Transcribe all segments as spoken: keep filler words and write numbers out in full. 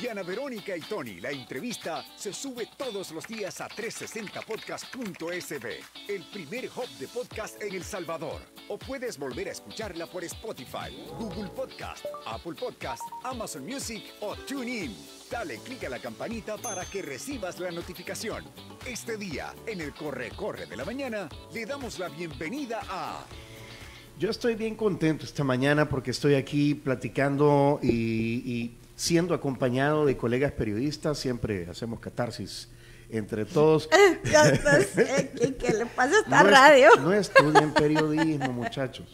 Diana Verónica y Tony, la entrevista se sube todos los días a trescientos sesenta podcast punto es be, el primer hub de podcast en El Salvador. O puedes volver a escucharla por Spotify, Google Podcast, Apple Podcast, Amazon Music o TuneIn. Dale clic a la campanita para que recibas la notificación. Este día, en el Corre Corre de la Mañana, le damos la bienvenida a... Yo estoy bien contento esta mañana porque estoy aquí platicando y, y siendo acompañado de colegas periodistas. Siempre hacemos catarsis entre todos. Ya sé, ¿qué, qué le pasa a esta no radio? Es, no estudien periodismo, muchachos.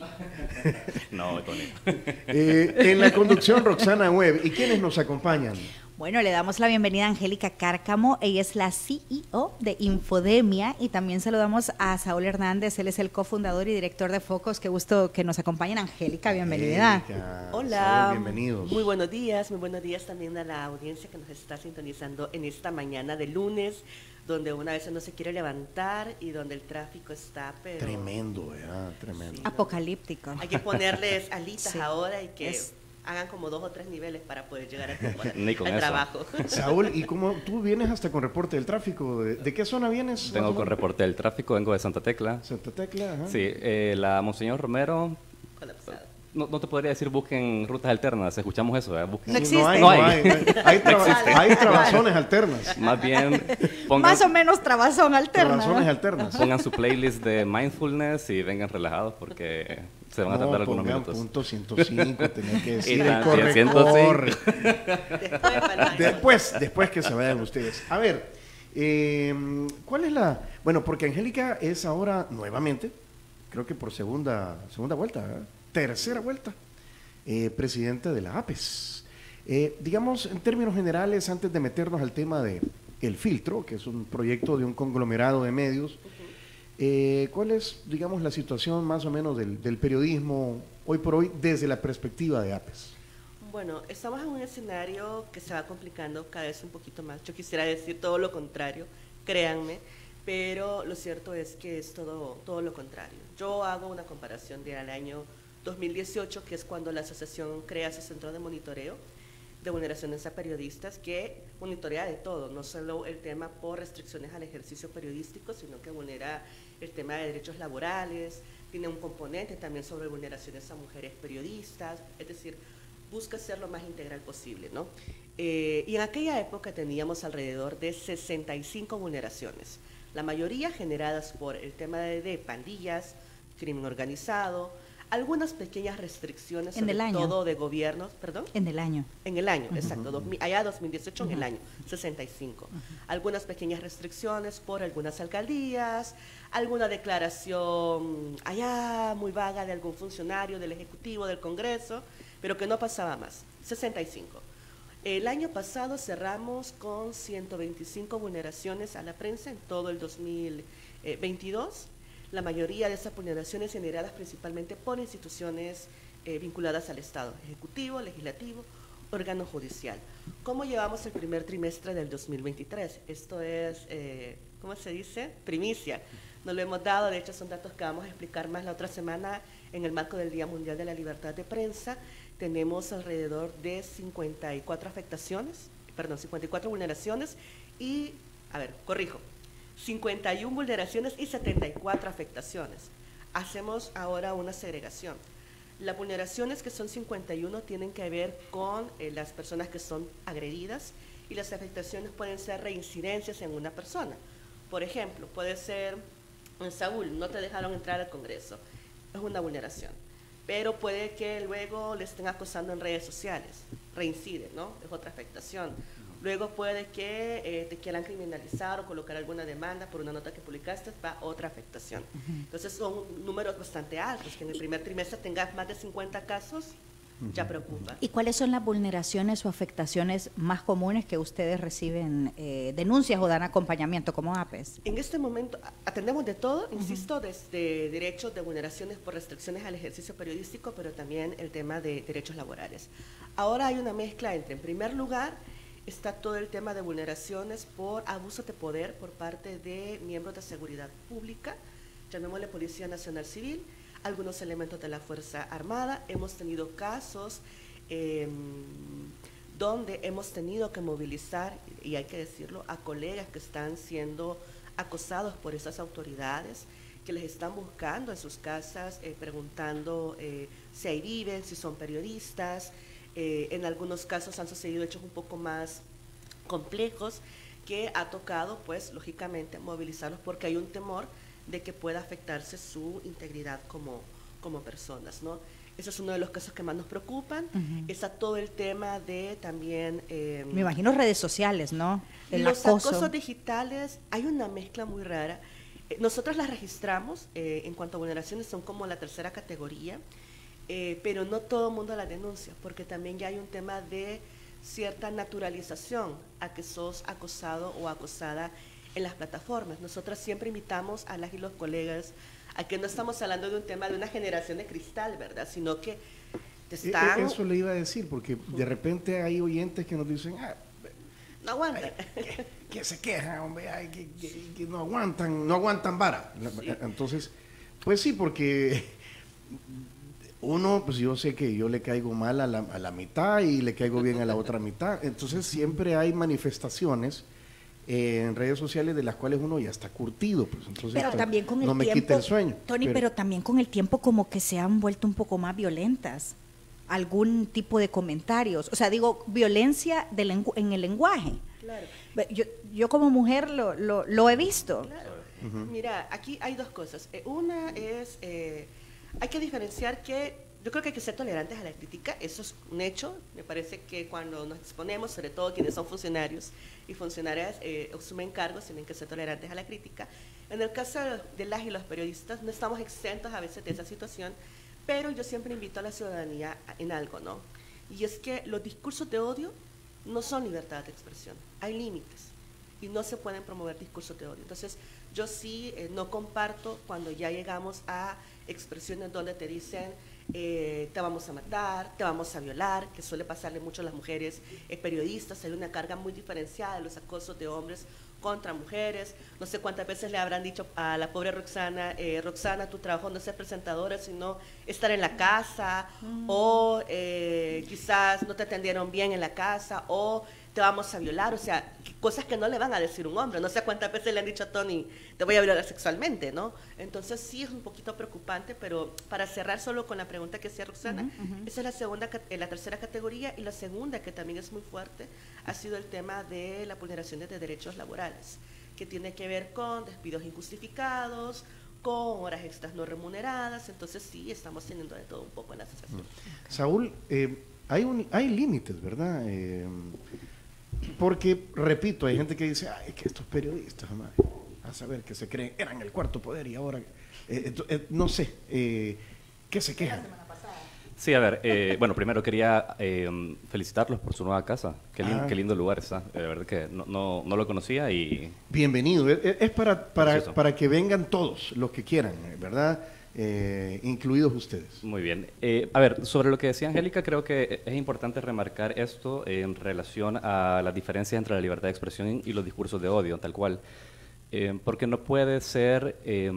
No, Tony. Eh, en la conducción, Roxana Webb. ¿Y quiénes nos acompañan? Bueno, le damos la bienvenida a Angélica Cárcamo. Ella es la C E O de Infodemia, y también saludamos a Saúl Hernández. Él es el cofundador y director de Focos. Qué gusto que nos acompañen. Angélica, bienvenida. Angélica, Hola, Saúl, bienvenidos. Muy buenos días, muy buenos días también a la audiencia que nos está sintonizando en esta mañana de lunes, donde una vez no se quiere levantar y donde el tráfico está, pero... Tremendo, ¿verdad? Tremendo. Sí, ¿no? Apocalíptico. Hay que ponerles alitas Sí. ahora y que... Es... hagan como dos o tres niveles para poder llegar a tiempo al, Ni con al eso. trabajo. Saúl, ¿y cómo tú vienes hasta con reporte del tráfico? ¿De, de qué zona vienes? Vengo con reporte del tráfico, vengo de Santa Tecla. Santa Tecla, ajá. Sí, eh, la Monseñor Romero, Colapsado. no, no te podría decir busquen rutas alternas, escuchamos eso, ¿eh? Busquen- No Sí, existe. No hay, No no hay. hay. no hay. Hay, traba- existe. hay trabazones alternas. Más bien pongan, Más o menos trabazón alterna. Trabazones ¿no? alternas. pongan su playlist de mindfulness y vengan relajados porque se van a tardar No, algunos pongan minutos. punto ciento cinco, tenía que decir. Y el también corre, ciento cinco. corre. Después, para- Después, después que se vayan ustedes. A ver, eh, ¿cuál es la...? Bueno, porque Angélica es ahora nuevamente, creo que por segunda, segunda vuelta, ¿verdad? Tercera vuelta, eh, presidenta de la APES. Eh, digamos, en términos generales, antes de meternos al tema de El Filtro, que es un proyecto de un conglomerado de medios, eh, ¿cuál es, digamos, la situación más o menos del, del periodismo hoy por hoy desde la perspectiva de APES? Bueno, estamos en un escenario que se va complicando cada vez un poquito más. Yo quisiera decir todo lo contrario, créanme, pero lo cierto es que es todo, todo lo contrario. Yo hago una comparación del año dos mil dieciocho, que es cuando la asociación crea su centro de monitoreo de vulneraciones a periodistas, que monitorea de todo, no solo el tema por restricciones al ejercicio periodístico, sino que vulnera el tema de derechos laborales, tiene un componente también sobre vulneraciones a mujeres periodistas, es decir, busca ser lo más integral posible, ¿no? Eh, y en aquella época teníamos alrededor de sesenta y cinco vulneraciones, la mayoría generadas por el tema de, de pandillas, crimen organizado, algunas pequeñas restricciones, En sobre el año. todo de gobiernos, perdón. En el año. En el año, exacto, dos mil, allá dos mil dieciocho, en el año, sesenta y cinco. Uh-huh. Algunas pequeñas restricciones por algunas alcaldías, alguna declaración allá muy vaga de algún funcionario del Ejecutivo, del Congreso, pero que no pasaba más, sesenta y cinco. El año pasado cerramos con ciento veinticinco vulneraciones a la prensa en todo el dos mil veintidós. La mayoría de esas vulneraciones generadas principalmente por instituciones eh, vinculadas al Estado, Ejecutivo, Legislativo, órgano judicial. ¿Cómo llevamos el primer trimestre del dos mil veintitrés? Esto es, eh, ¿cómo se dice? Primicia. Nos lo hemos dado, de hecho son datos que vamos a explicar más la otra semana en el marco del Día Mundial de la Libertad de Prensa. Tenemos alrededor de cincuenta y cuatro afectaciones, perdón, cincuenta y cuatro vulneraciones y, a ver, corrijo, cincuenta y una vulneraciones y setenta y cuatro afectaciones. Hacemos ahora una segregación. Las vulneraciones, que son cincuenta y uno, tienen que ver con eh, las personas que son agredidas, y las afectaciones pueden ser reincidencias en una persona. Por ejemplo, puede ser, Saúl, no te dejaron entrar al Congreso, es una vulneración, pero puede que luego le estén acosando en redes sociales, reincide, ¿no? Es otra afectación. Luego puede que eh, te quieran criminalizar o colocar alguna demanda por una nota que publicaste, va otra afectación. Uh-huh. Entonces son números bastante altos, que en el primer trimestre tengas más de cincuenta casos, uh-huh. ya preocupa. ¿Y cuáles son las vulneraciones o afectaciones más comunes que ustedes reciben eh, denuncias o dan acompañamiento como APES? En este momento atendemos de todo, insisto, uh-huh. desde derechos de vulneraciones por restricciones al ejercicio periodístico, pero también el tema de derechos laborales. Ahora hay una mezcla entre, en primer lugar, está todo el tema de vulneraciones por abuso de poder por parte de miembros de seguridad pública, llamémosle Policía Nacional Civil, algunos elementos de la Fuerza Armada. Hemos tenido casos eh, donde hemos tenido que movilizar, y hay que decirlo, a colegas que están siendo acosados por esas autoridades, que les están buscando en sus casas, eh, preguntando eh, si ahí viven, si son periodistas. Eh, en algunos casos han sucedido hechos un poco más complejos que ha tocado, pues, lógicamente, movilizarlos porque hay un temor de que pueda afectarse su integridad como, como personas, ¿no? Ese es uno de los casos que más nos preocupan. Uh-huh. Está todo el tema de también... Eh, Me imagino redes sociales, ¿no? El los acoso. acosos digitales, hay una mezcla muy rara. Eh, nosotros las registramos, eh, en cuanto a vulneraciones, son como la tercera categoría, eh, pero no todo el mundo las denuncia, porque también ya hay un tema de cierta naturalización a que sos acosado o acosada en las plataformas. Nosotras siempre invitamos a las y los colegas a que no estamos hablando de un tema de una generación de cristal, ¿verdad? Sino que te están... Eso le iba a decir, porque de repente hay oyentes que nos dicen, ah, no aguantan. Ay, que, que se quejan, hombre, ay, que, que, que no aguantan, no aguantan vara. Sí. Entonces, pues sí, porque uno, pues yo sé que yo le caigo mal a la, a la mitad y le caigo bien a la otra mitad. Entonces siempre hay manifestaciones eh, en redes sociales de las cuales uno ya está curtido. Pues, entonces, pero también con el no me tiempo, quita el sueño. Tony, pero, pero también con el tiempo como que se han vuelto un poco más violentas. Algún tipo de comentarios, o sea, digo, violencia de lengu- en el lenguaje. Claro. Yo, yo como mujer lo, lo, lo he visto. Claro. Uh-huh. Mira, aquí hay dos cosas. Eh, una es, eh, hay que diferenciar que, yo creo que hay que ser tolerantes a la crítica, eso es un hecho. Me parece que cuando nos exponemos, sobre todo quienes son funcionarios y funcionarias, eh, asumen cargos, tienen que ser tolerantes a la crítica. En el caso de las y los periodistas, no estamos exentos a veces de esa situación, pero yo siempre invito a la ciudadanía en algo, ¿no? Y es que los discursos de odio no son libertad de expresión, hay límites y no se pueden promover discursos de odio. Entonces, yo sí eh, no comparto cuando ya llegamos a expresiones donde te dicen eh, te vamos a matar, te vamos a violar, que suele pasarle mucho a las mujeres eh, periodistas. Hay una carga muy diferenciada de los acosos de hombres contra mujeres. No sé cuántas veces le habrán dicho a la pobre Roxana, eh, Roxana, tu trabajo no es ser presentadora, sino estar en la casa, mm. o eh, quizás no te atendieron bien en la casa, o te vamos a violar, o sea, cosas que no le van a decir un hombre. No sé cuántas veces le han dicho a Tony, te voy a violar sexualmente, ¿no? Entonces sí es un poquito preocupante, pero para cerrar solo con la pregunta que hacía Roxana, uh-huh, uh-huh. esa es la segunda, la tercera categoría, y la segunda, que también es muy fuerte, ha sido el tema de las vulneraciones de derechos laborales, que tiene que ver con despidos injustificados, con horas extras no remuneradas. Entonces sí, estamos teniendo de todo un poco en la asociación. Uh-huh. Saúl, eh, hay, un, hay límites, ¿verdad? Eh, Porque, repito, hay gente que dice, ay, que estos periodistas, madre, a saber, que se creen, eran el cuarto poder y ahora, eh, eh, no sé, eh, ¿qué se quejan? Sí, a ver, eh, bueno, primero quería eh, felicitarlos por su nueva casa. Qué, lin, ah. qué lindo lugar está, de verdad que no, no, no lo conocía y... Bienvenido, es, es para, para, para que vengan todos los que quieran, ¿verdad? Eh, incluidos ustedes. Muy bien. Eh, a ver, sobre lo que decía Angélica, creo que es importante remarcar esto en relación a las diferencias entre la libertad de expresión y los discursos de odio, tal cual. Eh, porque no puede ser eh,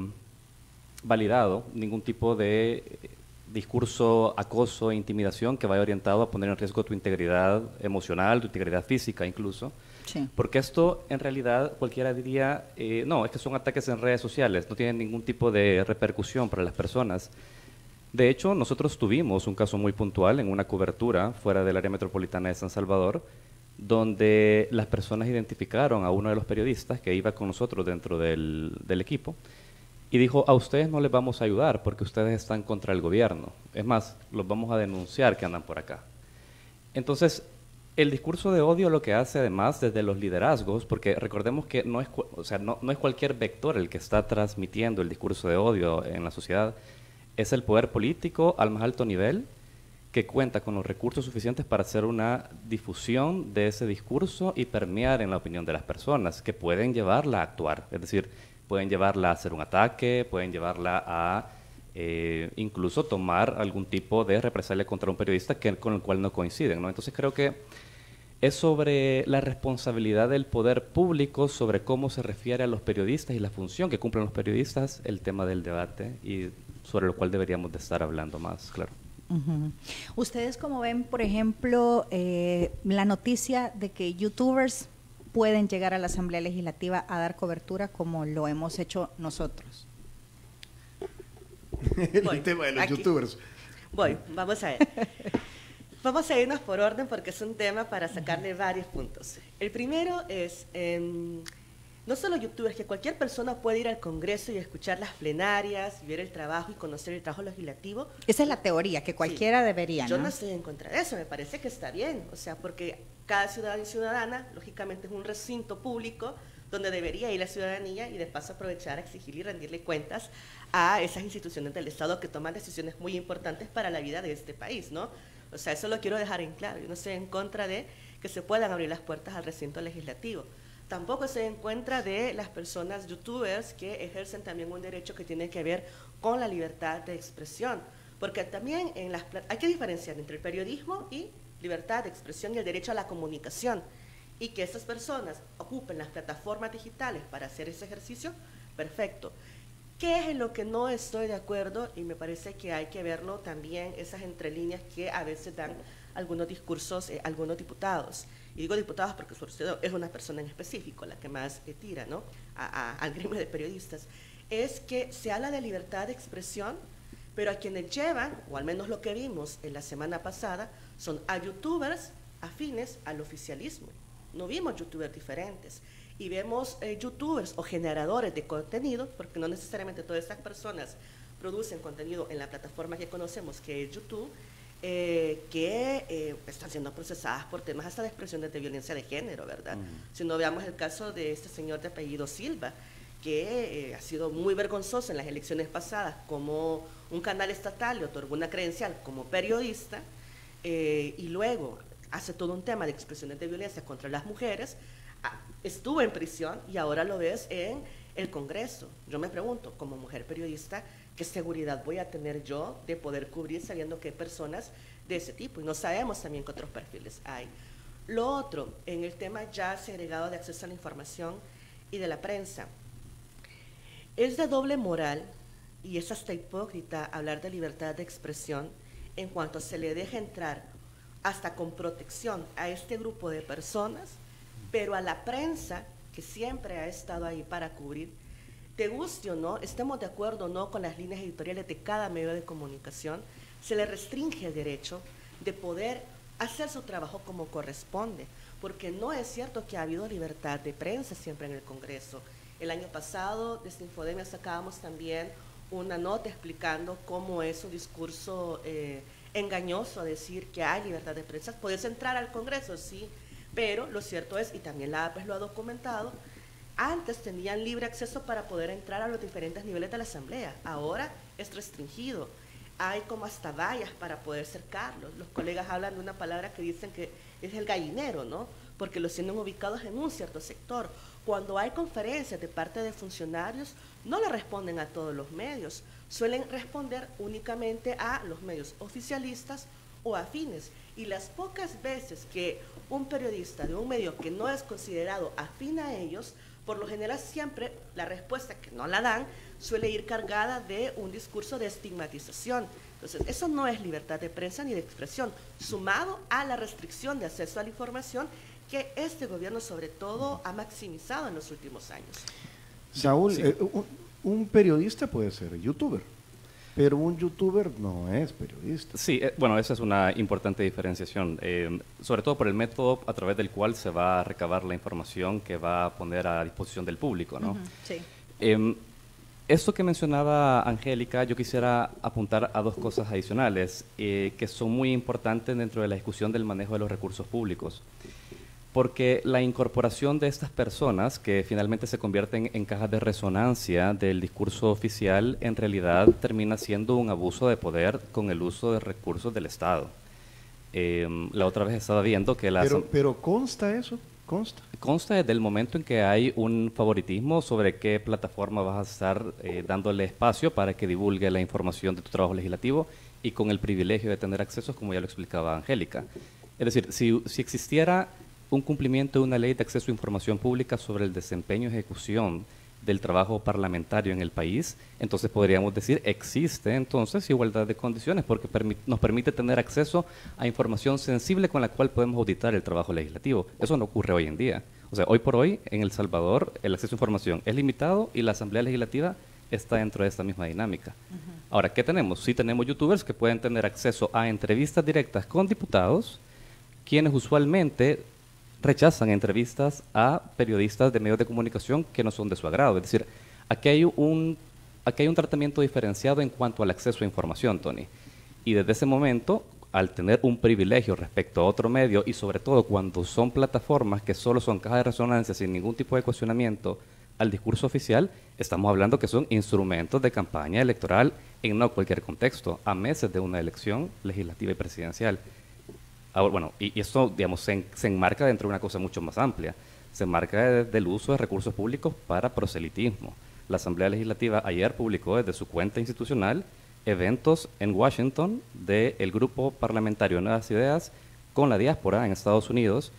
validado ningún tipo de discurso, acoso e intimidación que vaya orientado a poner en riesgo tu integridad emocional, tu integridad física incluso. Sí. Porque esto, en realidad, cualquiera diría, eh, no, es que son ataques en redes sociales, no tienen ningún tipo de repercusión para las personas. De hecho, nosotros tuvimos un caso muy puntual en una cobertura fuera del área metropolitana de San Salvador, donde las personas identificaron a uno de los periodistas que iba con nosotros dentro del, del equipo y dijo, a ustedes no les vamos a ayudar porque ustedes están contra el gobierno. Es más, los vamos a denunciar que andan por acá. Entonces, el discurso de odio lo que hace además desde los liderazgos, porque recordemos que no es, o sea, no, no es cualquier vector el que está transmitiendo el discurso de odio en la sociedad, es el poder político al más alto nivel que cuenta con los recursos suficientes para hacer una difusión de ese discurso y permear en la opinión de las personas, que pueden llevarla a actuar, es decir, pueden llevarla a hacer un ataque, pueden llevarla a eh, incluso tomar algún tipo de represalia contra un periodista que, con el cual no coinciden, ¿no? Entonces creo que es sobre la responsabilidad del poder público, sobre cómo se refiere a los periodistas y la función que cumplen los periodistas, el tema del debate y sobre lo cual deberíamos de estar hablando más, claro. Uh-huh. ¿Ustedes cómo ven, por ejemplo, eh, la noticia de que youtubers pueden llegar a la Asamblea Legislativa a dar cobertura como lo hemos hecho nosotros? El Voy, tema de los aquí. youtubers. Voy, vamos a ver. Vamos a irnos por orden porque es un tema para sacarle varios puntos. El primero es, eh, no solo youtubers, que cualquier persona puede ir al Congreso y escuchar las plenarias, ver el trabajo y conocer el trabajo legislativo. Esa es la teoría, que cualquiera Sí. debería, ¿no? Yo no estoy en contra de eso, me parece que está bien, o sea, porque cada ciudadano y ciudadana, lógicamente, es un recinto público donde debería ir la ciudadanía y de paso aprovechar a exigir y rendirle cuentas a esas instituciones del Estado que toman decisiones muy importantes para la vida de este país, ¿no? O sea, eso lo quiero dejar en claro. Yo no estoy en contra de que se puedan abrir las puertas al recinto legislativo. Tampoco estoy en contra de las personas youtubers que ejercen también un derecho que tiene que ver con la libertad de expresión. Porque también en las, hay que diferenciar entre el periodismo y libertad de expresión y el derecho a la comunicación. Y que esas personas ocupen las plataformas digitales para hacer ese ejercicio, perfecto. ¿Qué es en lo que no estoy de acuerdo? Y me parece que hay que verlo también, esas entrelíneas que a veces dan algunos discursos, eh, algunos diputados. Y digo diputados porque sobre todo es una persona en específico la que más eh, tira, ¿no? a, a, al gremio de periodistas. Es que se habla de libertad de expresión, pero a quienes llevan, o al menos lo que vimos en la semana pasada, son a youtubers afines al oficialismo. No vimos youtubers diferentes. Y vemos eh, youtubers o generadores de contenido, porque no necesariamente todas estas personas producen contenido en la plataforma que conocemos, que es YouTube, eh, que eh, están siendo procesadas por temas hasta de expresiones de violencia de género, ¿verdad? Mm. Si no, veamos el caso de este señor de apellido Silva, que eh, ha sido muy vergonzoso en las elecciones pasadas, como un canal estatal le otorgó una credencial como periodista, eh, y luego hace todo un tema de expresiones de violencia contra las mujeres. Estuvo en prisión y ahora lo ves en el Congreso. Yo me pregunto, como mujer periodista, ¿qué seguridad voy a tener yo de poder cubrir sabiendo que hay personas de ese tipo? Y no sabemos también qué otros perfiles hay. Lo otro, en el tema ya segregado de acceso a la información y de la prensa, es de doble moral y es hasta hipócrita hablar de libertad de expresión en cuanto se le deja entrar hasta con protección a este grupo de personas, pero a la prensa, que siempre ha estado ahí para cubrir, te guste o no, estemos de acuerdo o no con las líneas editoriales de cada medio de comunicación, se le restringe el derecho de poder hacer su trabajo como corresponde, porque no es cierto que ha habido libertad de prensa siempre en el Congreso. El año pasado, desde Infodemia sacábamos también una nota explicando cómo es un discurso eh, engañoso decir que hay libertad de prensa. Puedes entrar al Congreso, sí, pero lo cierto es, y también la A P E S lo ha documentado, antes tenían libre acceso para poder entrar a los diferentes niveles de la Asamblea, ahora es restringido, hay como hasta vallas para poder cercarlos. Los colegas hablan de una palabra que dicen que es el gallinero, ¿no? Porque los tienen ubicados en un cierto sector. Cuando hay conferencias de parte de funcionarios, no le responden a todos los medios, suelen responder únicamente a los medios oficialistas o afines. Y las pocas veces que un periodista de un medio que no es considerado afín a ellos, por lo general siempre la respuesta que no la dan suele ir cargada de un discurso de estigmatización. Entonces, eso no es libertad de prensa ni de expresión, sumado a la restricción de acceso a la información que este gobierno sobre todo ha maximizado en los últimos años. Saúl, Sí. eh, un, un periodista puede ser youtuber, pero un youtuber no es periodista. Sí, eh, bueno, esa es una importante diferenciación, eh, sobre todo por el método a través del cual se va a recabar la información que va a poner a disposición del público, ¿no? Uh-huh, sí. Eh, esto que mencionaba Angélica, yo quisiera apuntar a dos cosas adicionales eh, que son muy importantes dentro de la discusión del manejo de los recursos públicos. Porque la incorporación de estas personas, que finalmente se convierten en cajas de resonancia del discurso oficial, en realidad termina siendo un abuso de poder con el uso de recursos del Estado. Eh, la otra vez estaba viendo que la... Pero, pero consta eso, consta. Consta desde el momento en que hay un favoritismo sobre qué plataforma vas a estar eh, dándole espacio para que divulgue la información de tu trabajo legislativo y con el privilegio de tener accesos, como ya lo explicaba Angélica. Es decir, si, si existiera un cumplimiento de una ley de acceso a información pública sobre el desempeño y ejecución del trabajo parlamentario en el país, entonces podríamos decir existe entonces igualdad de condiciones porque permi- nos permite tener acceso a información sensible con la cual podemos auditar el trabajo legislativo. Eso no ocurre hoy en día. O sea, hoy por hoy en El Salvador el acceso a información es limitado y la Asamblea Legislativa está dentro de esta misma dinámica. Uh-huh. Ahora, ¿qué tenemos? Sí tenemos youtubers que pueden tener acceso a entrevistas directas con diputados, quienes usualmente rechazan entrevistas a periodistas de medios de comunicación que no son de su agrado. Es decir, aquí hay un, aquí hay un tratamiento diferenciado en cuanto al acceso a información, Tony. Y desde ese momento, al tener un privilegio respecto a otro medio, y sobre todo cuando son plataformas que solo son cajas de resonancia sin ningún tipo de cuestionamiento al discurso oficial, estamos hablando que son instrumentos de campaña electoral en no cualquier contexto, a meses de una elección legislativa y presidencial. Ahora, bueno, y, y esto, digamos, se, en, se enmarca dentro de una cosa mucho más amplia. Se enmarca de, del uso de recursos públicos para proselitismo. La Asamblea Legislativa ayer publicó desde su cuenta institucional eventos en Washington del grupo parlamentario Nuevas Ideas con la diáspora en Estados Unidos,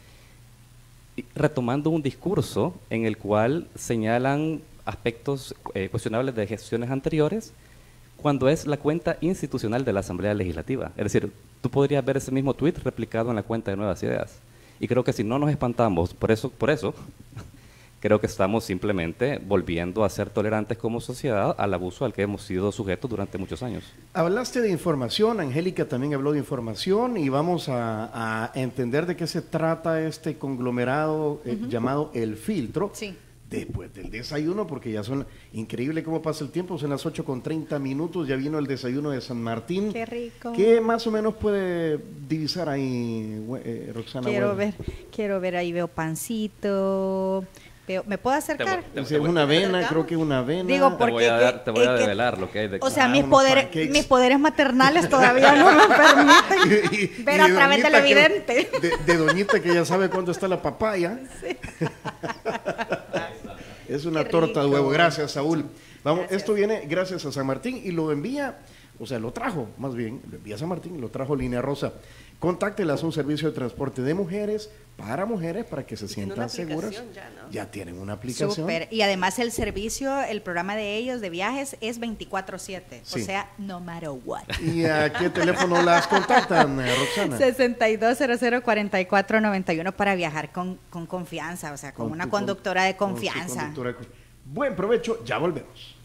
retomando un discurso en el cual señalan aspectos eh, cuestionables de gestiones anteriores, cuando es la cuenta institucional de la Asamblea Legislativa. Es decir, tú podrías ver ese mismo tweet replicado en la cuenta de Nuevas Ideas. Y creo que si no nos espantamos por eso, por eso creo que estamos simplemente volviendo a ser tolerantes como sociedad al abuso al que hemos sido sujetos durante muchos años. Hablaste de información, Angélica también habló de información, y vamos a, a entender de qué se trata este conglomerado eh, uh-huh. llamado El Filtro. Sí. Después del desayuno, porque ya son, increíble cómo pasa el tiempo, son las ocho con treinta minutos, ya vino el desayuno de San Martín. Qué rico. ¿Qué más o menos puede divisar ahí, eh, Roxana? Quiero Bueno? ver, quiero ver, ahí veo pancito, veo, ¿me puedo acercar? Te, te, te, te, una avena, creo que una avena. Digo, porque te voy a, dar, te voy a que, develar lo que hay de O sea, ah, mis, poderes, mis poderes maternales todavía no me permiten y, y, ver y a través del evidente. Que, de, de doñita que ya sabe cuándo está la papaya. Sí. Es una Qué torta de rico. huevo. Gracias, Saúl. Vamos, Gracias. Esto viene gracias a San Martín y lo envía, o sea, lo trajo, más bien, lo envía a San Martín y lo trajo Línea Rosa. Contáctelas, un servicio de transporte de mujeres para mujeres para que se sientan seguras. Ya, ¿no? Ya tienen una aplicación. Súper. Y además el servicio, el programa de ellos de viajes es veinticuatro siete. Sí. O sea, no matter what. ¿Y a qué teléfono las contactan, eh, Roxana? sesenta y dos cero cero cuarenta y cuatro noventa y uno para viajar con, con confianza, o sea, con, Con una tu conductora de con su confianza. conductora de con- Buen provecho, ya volvemos.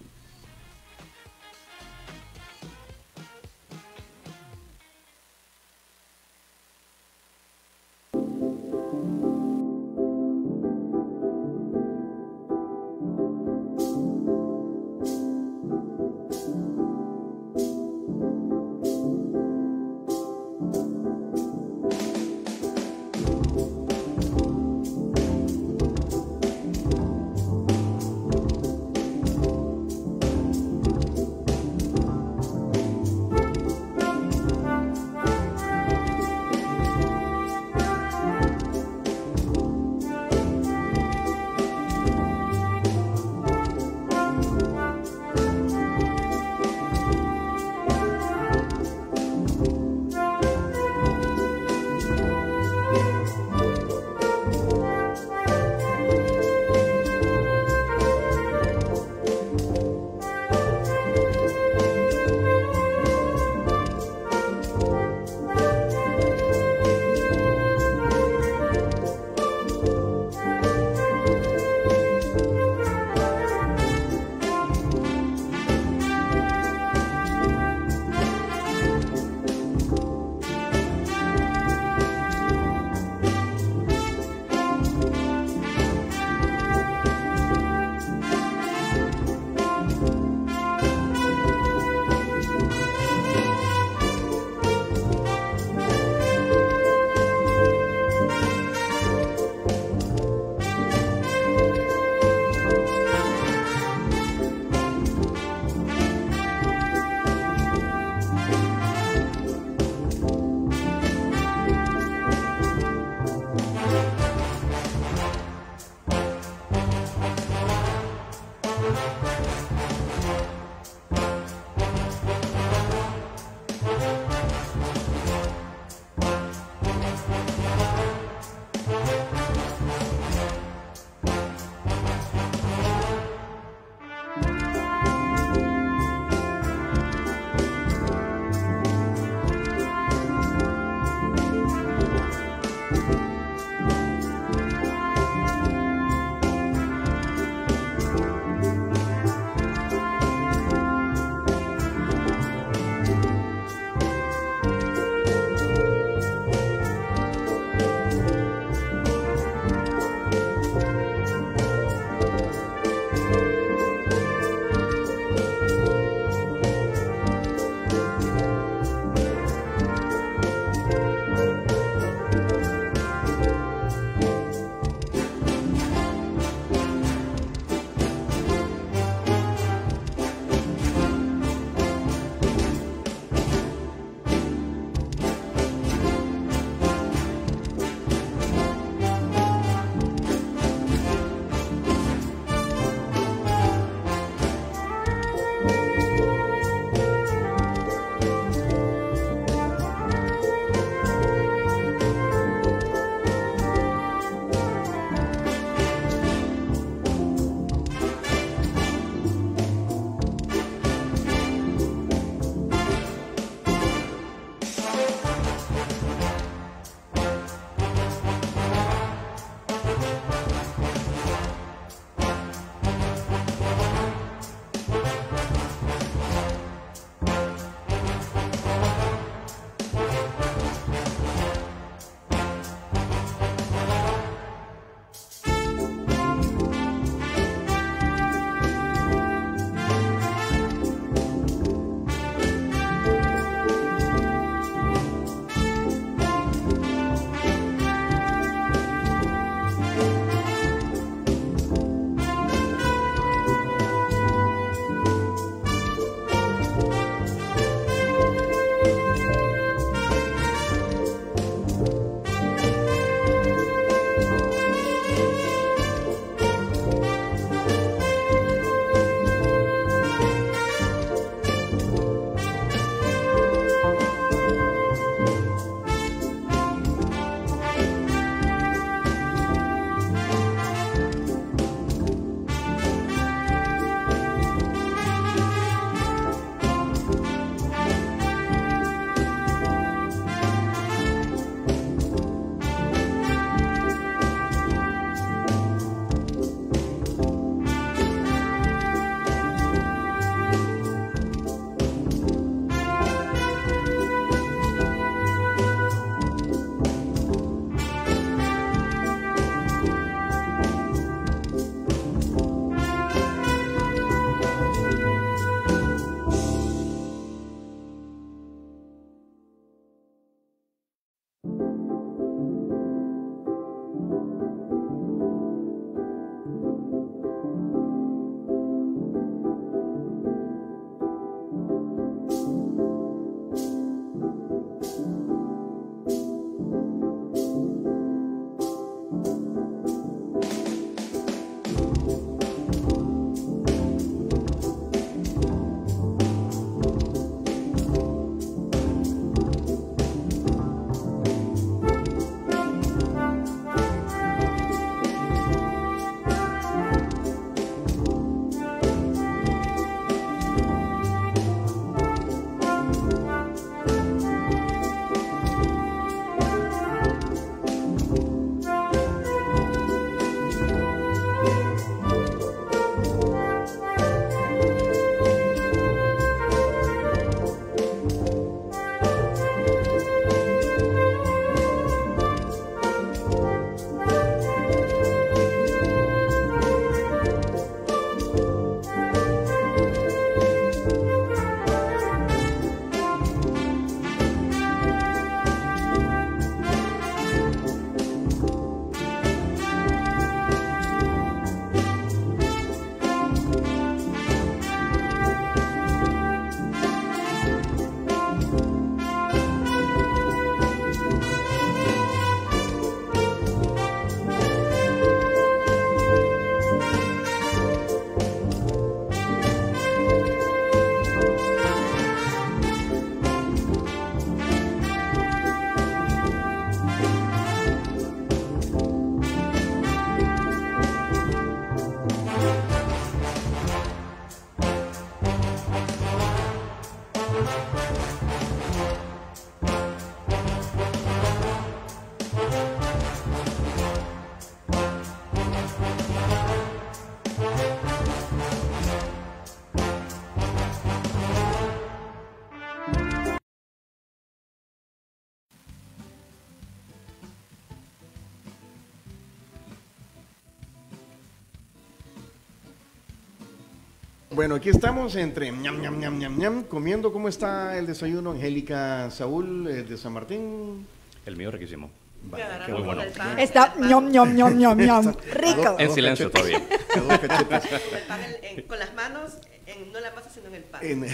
Bueno, aquí estamos entre ñam, ñam, ñam, ñam, ñam, comiendo. ¿Cómo está el desayuno, Angélica Saúl eh, de San Martín? El mío riquísimo. Vale, Claro, qué muy bueno. bueno. Está ñom, ñom, ñom, ñom, ñom. Rico. En silencio todavía. Quedó cachetes. El pan en- en- con las manos, en- no en la masa, sino en el pan. En-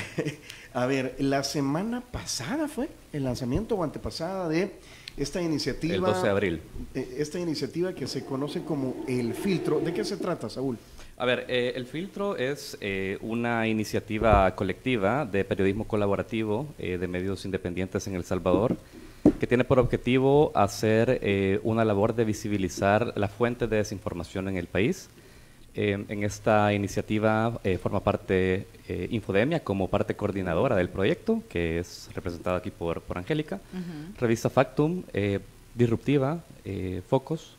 a ver, la semana pasada fue el lanzamiento o antepasada de esta iniciativa. El doce de abril. eh, Esta iniciativa que se conoce como El Filtro. ¿De qué se trata, Saúl? A ver, eh, El Filtro es eh, una iniciativa colectiva de periodismo colaborativo eh, de medios independientes en El Salvador, que tiene por objetivo hacer eh, una labor de visibilizar la fuente de desinformación en el país. Eh, en esta iniciativa eh, forma parte eh, Infodemia como parte coordinadora del proyecto, que es representada aquí por, por Angélica, Ujú. Revista Factum, eh, Disruptiva, eh, Focos,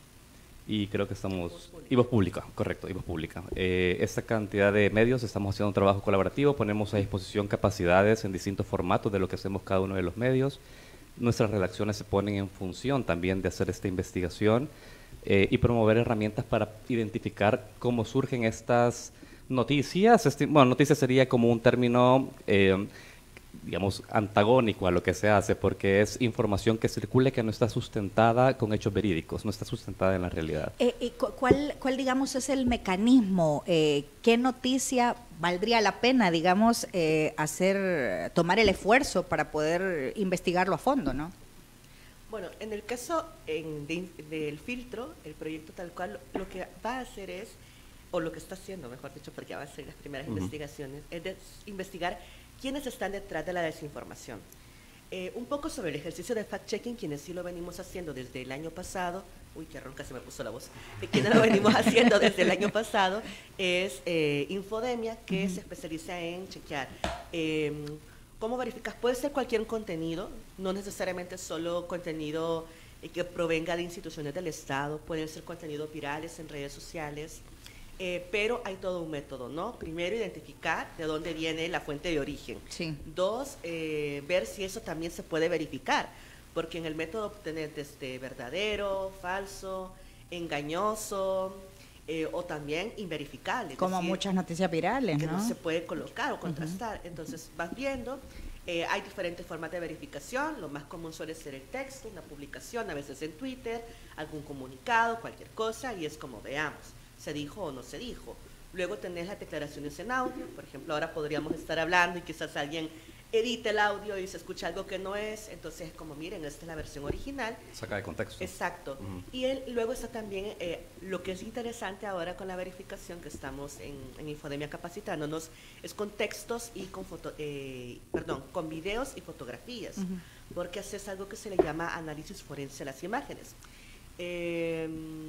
y creo que estamos... Y Voz Pública, correcto, y Voz Pública. Eh, esta cantidad de medios estamos haciendo un trabajo colaborativo, ponemos a disposición capacidades en distintos formatos de lo que hacemos cada uno de los medios. Nuestras redacciones se ponen en función también de hacer esta investigación eh, y promover herramientas para identificar cómo surgen estas noticias. Este, bueno, noticias sería como un término... Eh, digamos, antagónico a lo que se hace, porque es información que circula que no está sustentada con hechos verídicos, no está sustentada en la realidad. Eh, eh, cu- ¿cuál, ¿Cuál, digamos, es el mecanismo? Eh, ¿Qué noticia valdría la pena, digamos, eh, hacer, tomar el esfuerzo para poder investigarlo a fondo, ¿no? Bueno, en el caso en, de- del filtro, el proyecto tal cual, lo que va a hacer es, o lo que está haciendo, mejor dicho, porque ya va a ser las primeras Ujú. investigaciones, es de investigar quiénes están detrás de la desinformación. Eh, un poco sobre el ejercicio de fact-checking, quienes sí lo venimos haciendo desde el año pasado, uy, qué ronca se me puso la voz, de quienes lo venimos haciendo desde el año pasado, es eh, Infodemia, que se especializa en chequear eh, cómo verificas, puede ser cualquier contenido, no necesariamente solo contenido eh, que provenga de instituciones del Estado, pueden ser contenidos virales en redes sociales, eh, pero hay todo un método, ¿no? Primero, identificar de dónde viene la fuente de origen. Sí. Dos, eh, ver si eso también se puede verificar, porque en el método obtener desde verdadero, falso, engañoso, eh, o también inverificable. es Como decir, muchas noticias virales, que ¿no? no se puede colocar o contrastar. Entonces vas viendo, eh, hay diferentes formas de verificación, lo más común suele ser el texto, una publicación, a veces en Twitter, algún comunicado, cualquier cosa, y es como veamos, se dijo o no se dijo. Luego tenés las declaraciones en audio, por ejemplo, ahora podríamos estar hablando y quizás alguien edite el audio y se escucha algo que no es, entonces es como, miren, esta es la versión original. Saca de contexto. Exacto. Ujú. Y él, luego está también eh, lo que es interesante ahora con la verificación que estamos en, en Infodemia capacitándonos, es con textos y con foto, eh, perdón, con videos y fotografías, Ujú. porque haces algo que se le llama análisis forense de las imágenes. Eh,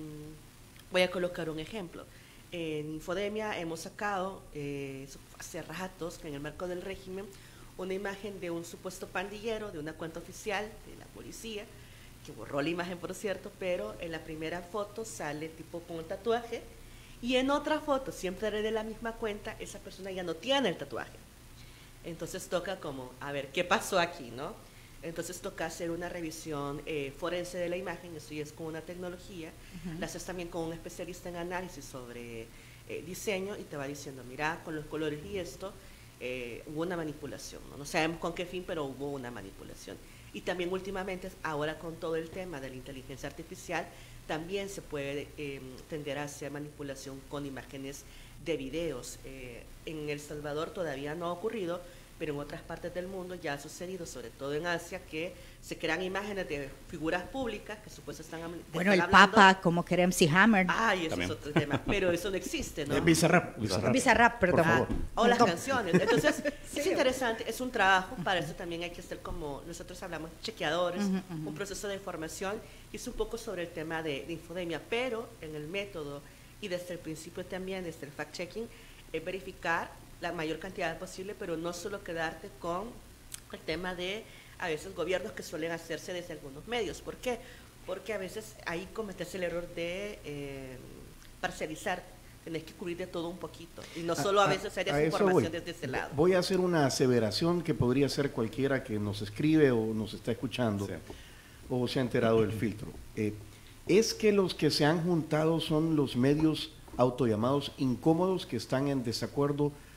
voy a colocar un ejemplo. En Infodemia hemos sacado eh, hace ratos que en el marco del régimen una imagen de un supuesto pandillero de una cuenta oficial de la policía, que borró la imagen por cierto, pero en la primera foto sale tipo con un tatuaje y en otra foto, siempre de la misma cuenta, esa persona ya no tiene el tatuaje. Entonces toca como, a ver, ¿qué pasó aquí, no? Entonces toca hacer una revisión eh, forense de la imagen, eso ya es con una tecnología, Ujú. la haces también con un especialista en análisis sobre eh, diseño y te va diciendo, mira, con los colores y esto, eh, hubo una manipulación, ¿no? No sabemos con qué fin, pero hubo una manipulación. Y también últimamente, ahora con todo el tema de la inteligencia artificial, también se puede eh, tender a hacer manipulación con imágenes de videos. Eh, en El Salvador todavía no ha ocurrido, pero en otras partes del mundo ya ha sucedido, sobre todo en Asia, que se crean imágenes de figuras públicas que supuestamente están, Bueno, están el hablando. Papa, como que era M C Hammer. Ay, eso También. es otro tema, pero eso no existe, ¿no? Eh, Bizarrap, Bizarrap. Bizarrap, perdón. Por favor. Ah, o las No. canciones. Entonces, es interesante, es un trabajo, para eso también hay que ser como, nosotros hablamos, chequeadores, Ujú, ujú. un proceso de formación, y es un poco sobre el tema de, de Infodemia, pero en el método y desde el principio también, desde el fact-checking, es verificar la mayor cantidad posible, pero no solo quedarte con el tema de, a veces, gobiernos que suelen hacerse desde algunos medios. ¿Por qué? Porque a veces ahí cometes el error de eh, parcializar, tenés que cubrir de todo un poquito, y no solo a, veces hay a eso desinformación voy. desde ese lado. Voy a hacer una aseveración que podría ser cualquiera que nos escribe o nos está escuchando Sí. o se ha enterado del filtro. Eh, es que los que se han juntado son los medios autollamados incómodos que están en desacuerdo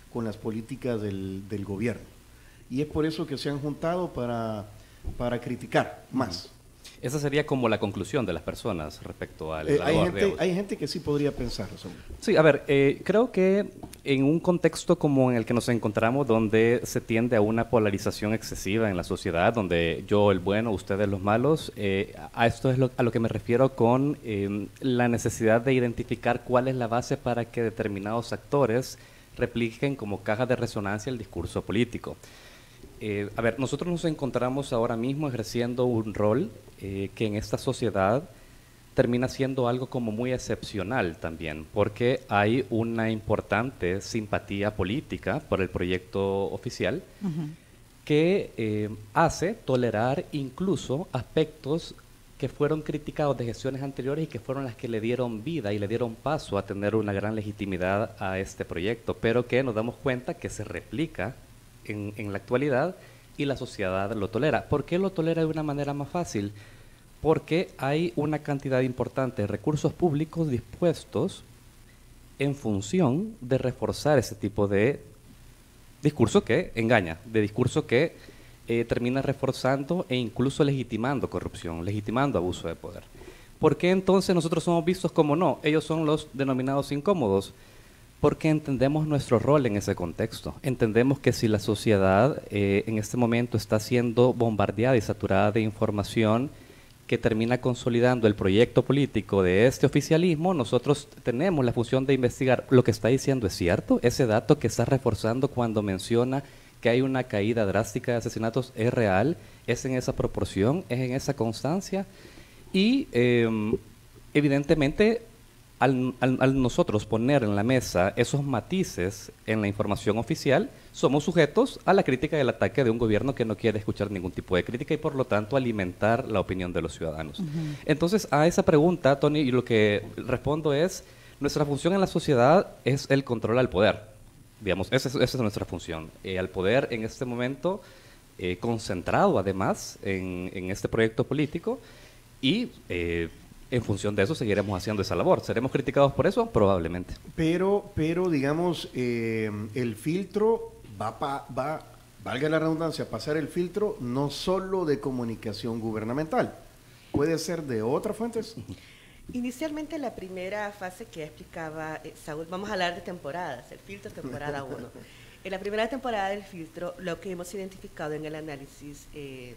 con las políticas del, del gobierno. Y es por eso que se han juntado para, para criticar más. Esa sería como la conclusión de las personas respecto al... Eh, hay, labor, gente, hay gente que sí podría pensar eso. Sí, a ver, eh, creo que en un contexto como en el que nos encontramos, donde se tiende a una polarización excesiva en la sociedad, donde yo el bueno, ustedes los malos, eh, a esto es lo, a lo que me refiero con eh, la necesidad de identificar cuál es la base para que determinados actores repliquen como caja de resonancia el discurso político. Eh, a ver, nosotros nos encontramos ahora mismo ejerciendo un rol eh, que en esta sociedad termina siendo algo como muy excepcional también, porque hay una importante simpatía política por el proyecto oficial uh-huh. que eh, hace tolerar incluso aspectos que fueron criticados de gestiones anteriores y que fueron las que le dieron vida y le dieron paso a tener una gran legitimidad a este proyecto, pero que nos damos cuenta que se replica En, en la actualidad y la sociedad lo tolera. ¿Por qué lo tolera de una manera más fácil? Porque hay una cantidad importante de recursos públicos dispuestos en función de reforzar ese tipo de discurso que engaña, de discurso que eh, termina reforzando e incluso legitimando corrupción, legitimando abuso de poder. ¿Por qué entonces nosotros somos vistos como no? Ellos son los denominados incómodos. Porque entendemos nuestro rol en ese contexto. Entendemos que si la sociedad eh, en este momento está siendo bombardeada y saturada de información que termina consolidando el proyecto político de este oficialismo, nosotros tenemos la función de investigar lo que está diciendo es cierto, ese dato que está reforzando cuando menciona que hay una caída drástica de asesinatos es real, es en esa proporción, es en esa constancia y eh, evidentemente Al, al, al nosotros poner en la mesa esos matices en la información oficial, somos sujetos a la crítica y al ataque de un gobierno que no quiere escuchar ningún tipo de crítica y por lo tanto alimentar la opinión de los ciudadanos. Uh-huh. Entonces, a esa pregunta, Tony, y lo que respondo es, nuestra función en la sociedad es el control al poder. Digamos, esa es, esa es nuestra función. Eh, al poder en este momento, eh, concentrado además en, en este proyecto político y... Eh, en función de eso seguiremos haciendo esa labor. ¿Seremos criticados por eso? Probablemente. Pero, pero digamos, eh, el filtro va, pa, va, valga la redundancia, pasar el filtro no solo de comunicación gubernamental, puede ser de otras fuentes. Inicialmente la primera fase que explicaba eh, Saúl, vamos a hablar de temporadas, el filtro temporada uno. En la primera temporada del filtro, lo que hemos identificado en el análisis eh,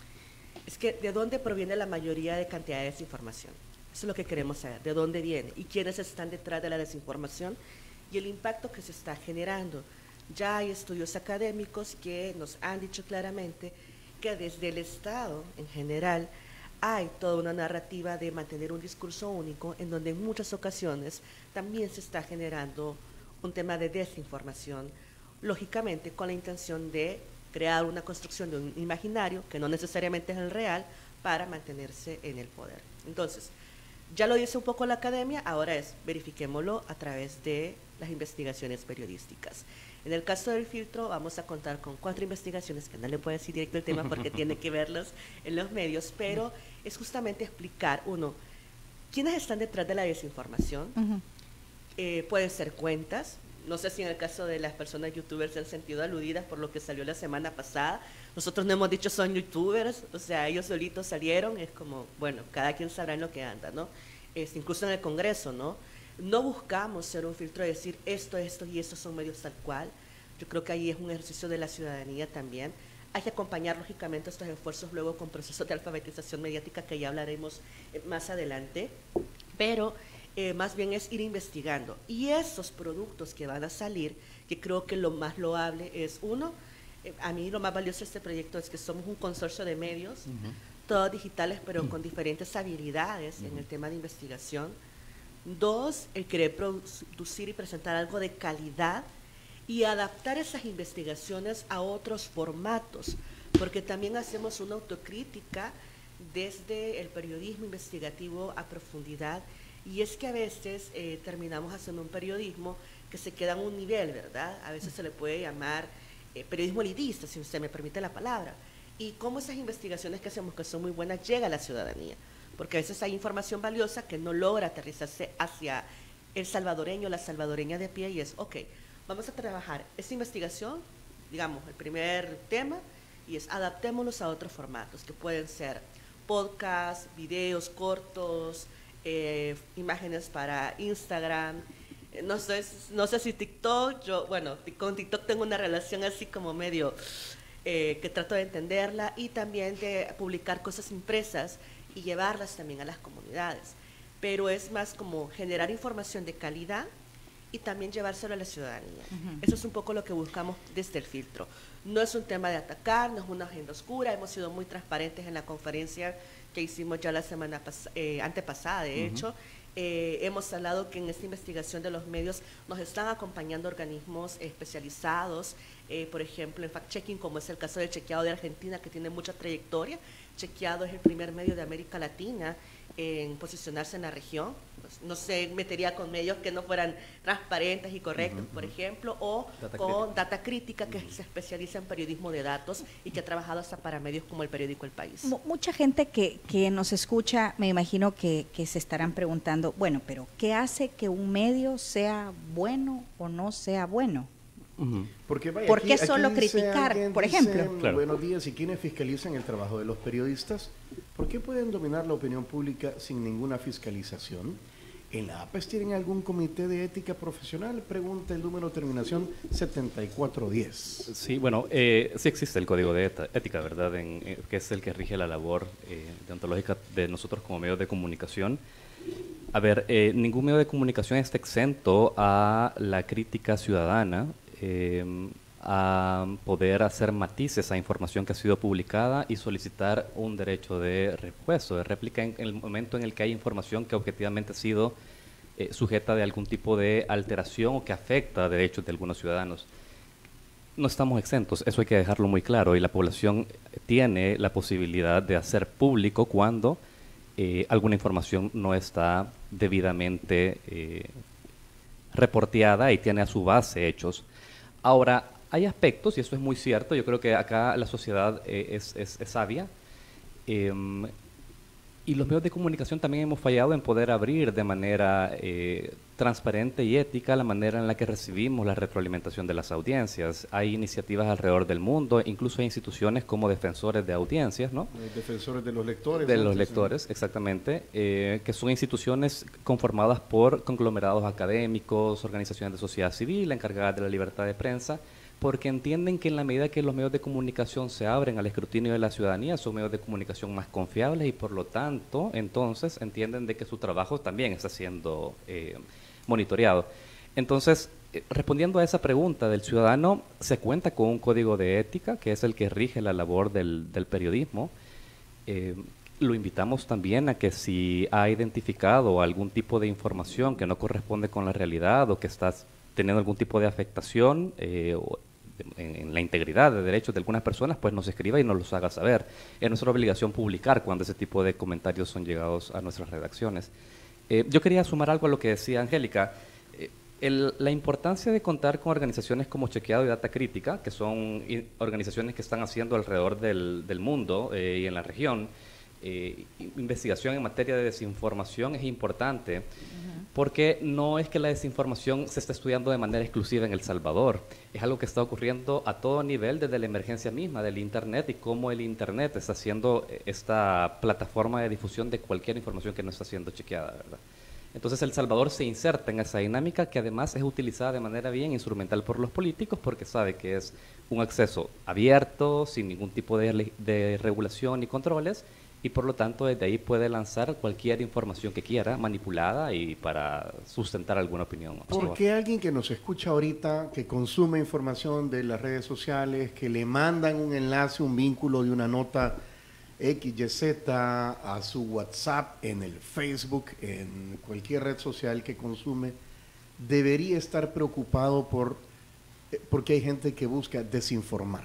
es que de dónde proviene la mayoría de cantidad de desinformación. Eso es lo que queremos saber, de dónde viene y quiénes están detrás de la desinformación y el impacto que se está generando. Ya hay estudios académicos que nos han dicho claramente que desde el Estado en general hay toda una narrativa de mantener un discurso único en donde en muchas ocasiones también se está generando un tema de desinformación, lógicamente con la intención de crear una construcción de un imaginario que no necesariamente es el real para mantenerse en el poder. Entonces, ya lo dice un poco la academia, ahora es verifiquémoslo a través de las investigaciones periodísticas. En el caso del filtro vamos a contar con cuatro investigaciones, que no le puedo decir directo el tema porque tiene que verlos en los medios, pero es justamente explicar, uno, quiénes están detrás de la desinformación, uh-huh. eh, pueden ser cuentas. No sé si en el caso de las personas youtubers se han sentido aludidas por lo que salió la semana pasada. Nosotros no hemos dicho son youtubers, o sea, ellos solitos salieron, es como, bueno, cada quien sabrá en lo que anda, ¿no? Es, incluso en el Congreso, ¿no? No buscamos ser un filtro de decir esto, esto y estos son medios tal cual. Yo creo que ahí es un ejercicio de la ciudadanía también. Hay que acompañar, lógicamente, estos esfuerzos luego con procesos de alfabetización mediática que ya hablaremos más adelante, pero... Eh, más bien es ir investigando. Y esos productos que van a salir, que creo que lo más loable es, uno, eh, a mí lo más valioso de este proyecto es que somos un consorcio de medios, uh-huh. todos digitales, pero uh-huh. con diferentes habilidades uh-huh. en el tema de investigación. Dos, el querer producir y presentar algo de calidad y adaptar esas investigaciones a otros formatos, porque también hacemos una autocrítica desde el periodismo investigativo a profundidad. Y es que a veces eh, terminamos haciendo un periodismo que se queda en un nivel, ¿verdad? A veces se le puede llamar eh, periodismo elitista, si usted me permite la palabra. Y cómo esas investigaciones que hacemos, que son muy buenas, llega a la ciudadanía. Porque a veces hay información valiosa que no logra aterrizarse hacia el salvadoreño, la salvadoreña de pie, y es, ok, vamos a trabajar esta investigación, digamos, el primer tema, y es adaptémoslos a otros formatos, que pueden ser podcasts, videos cortos, eh, imágenes para Instagram, eh, no sé, no sé si TikTok, yo, bueno, con TikTok tengo una relación así como medio, eh, que trato de entenderla, y también de publicar cosas impresas y llevarlas también a las comunidades, pero es más como generar información de calidad y también llevárselo a la ciudadanía. Uh-huh. Eso es un poco lo que buscamos desde el filtro. No es un tema de atacar, no es una agenda oscura, hemos sido muy transparentes en la conferencia que hicimos ya la semana pas eh, antepasada, de uh-huh. hecho. Eh, hemos hablado que en esta investigación de los medios nos están acompañando organismos especializados, eh, por ejemplo, en fact-checking, como es el caso de Chequeado de Argentina, que tiene mucha trayectoria. Chequeado es el primer medio de América Latina en posicionarse en la región. Pues, no se metería con medios que no fueran transparentes y correctos, uh-huh. por ejemplo, o Data con Crítica. Data Crítica, que uh-huh. se especializa en periodismo de datos y que ha trabajado hasta para medios como el periódico El País. M- mucha gente que, que nos escucha, me imagino que, que se estarán preguntando, bueno, pero ¿qué hace que un medio sea bueno o no sea bueno? Uh-huh. Porque vaya, ¿Por aquí, qué solo aquí dice criticar, alguien, por dice, ejemplo? Claro. Buenos días, ¿y quiénes fiscalizan el trabajo de los periodistas? ¿Por qué pueden dominar la opinión pública sin ninguna fiscalización? ¿En la A P E S tienen algún comité de ética profesional? Pregunta el número de terminación setenta y cuatro diez. Sí, bueno, eh, sí existe el código de eta, ética, ¿verdad? En, eh, que es el que rige la labor eh, deontológica de nosotros como medios de comunicación. A ver, eh, ningún medio de comunicación está exento a la crítica ciudadana, eh, a poder hacer matices a información que ha sido publicada y solicitar un derecho de repuesto, de réplica en el momento en el que hay información que objetivamente ha sido eh, sujeta de algún tipo de alteración o que afecta derechos de algunos ciudadanos. No estamos exentos, eso hay que dejarlo muy claro, y la población tiene la posibilidad de hacer público cuando eh, alguna información no está debidamente eh, reporteada y tiene a su base hechos. Ahora, hay aspectos, y eso es muy cierto, yo creo que acá la sociedad eh, es, es, es sabia, eh, y los medios de comunicación también hemos fallado en poder abrir de manera eh, transparente y ética la manera en la que recibimos la retroalimentación de las audiencias. Hay iniciativas alrededor del mundo, incluso hay instituciones como defensores de audiencias, ¿no? Los defensores de los lectores. De antes, los lectores, ¿no? Exactamente, eh, que son instituciones conformadas por conglomerados académicos, organizaciones de sociedad civil encargadas de la libertad de prensa, porque entienden que en la medida que los medios de comunicación se abren al escrutinio de la ciudadanía, son medios de comunicación más confiables y por lo tanto, entonces, entienden de que su trabajo también está siendo eh, monitoreado. Entonces, eh, respondiendo a esa pregunta del ciudadano, se cuenta con un código de ética, que es el que rige la labor del, del periodismo. Eh, lo invitamos también a que si ha identificado algún tipo de información que no corresponde con la realidad o que está teniendo algún tipo de afectación eh, o En, en la integridad de derechos de algunas personas, pues nos escriba y nos los haga saber. Es nuestra obligación publicar cuando ese tipo de comentarios son llegados a nuestras redacciones. Eh, yo quería sumar algo a lo que decía Angélica. Eh, el, la importancia de contar con organizaciones como Chequeado y Data Crítica, que son i, organizaciones que están haciendo alrededor del, del mundo eh, y en la región, eh, investigación en materia de desinformación es importante. Uh-huh. Porque no es que la desinformación se esté estudiando de manera exclusiva en El Salvador, es algo que está ocurriendo a todo nivel desde la emergencia misma del Internet y cómo el Internet está haciendo esta plataforma de difusión de cualquier información que no está siendo chequeada, ¿verdad? Entonces El Salvador se inserta en esa dinámica que además es utilizada de manera bien instrumental por los políticos porque sabe que es un acceso abierto, sin ningún tipo de, de regulación ni controles, y por lo tanto desde ahí puede lanzar cualquier información que quiera, manipulada y para sustentar alguna opinión. ¿Por qué alguien que nos escucha ahorita, que consume información de las redes sociales, que le mandan un enlace, un vínculo de una nota X Y Z a su WhatsApp, en el Facebook, en cualquier red social que consume, debería estar preocupado por porque hay gente que busca desinformar?